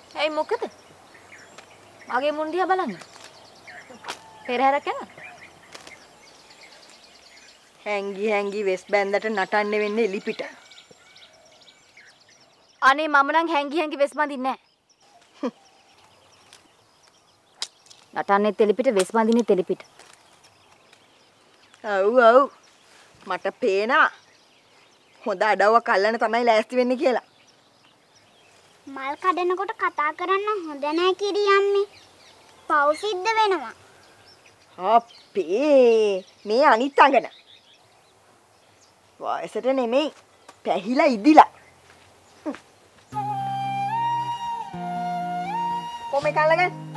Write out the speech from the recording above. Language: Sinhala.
ඇයි මොකද? මගේ මුන්දියා බලන්න. පෙරහැරක් යනවා. හැංගි වෙස් බැන්දට නටන්න වෙන්නේ එලිපිට. අනේ මම නම් හැංගි වෙස් බඳින්නේ නැහැ. නටන්නේ එලිපිට වෙස් බඳින්නේ එලිපිට. ඔව්. මට පේනවා. හොඳ අඩව්වක් අල්ලන්න තමයි ලෑස්ති වෙන්නේ කියලා. මල් කඩනකොට කතා කරන්න හොඳ නැහැ කිරි අම්මේ. පව් සිද්ධ වෙනවා. අපේ මේ අනිත් අඟන. වයසට නෙමෙයි පැහිලා ඉදිලා. කොමේ කල්ලගන්න.